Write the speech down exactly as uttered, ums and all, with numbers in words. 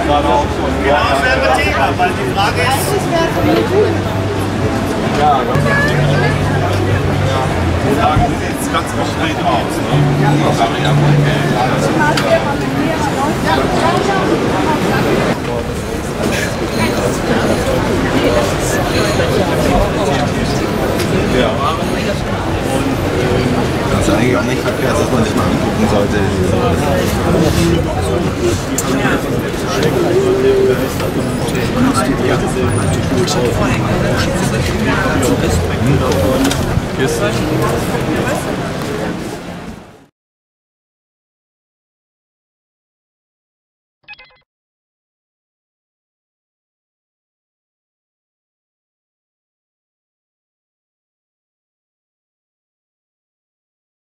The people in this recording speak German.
Genau dasselbe Thema, weil die Frage ist... Ja, die Frage sieht jetzt ganz konkret aus. Ne?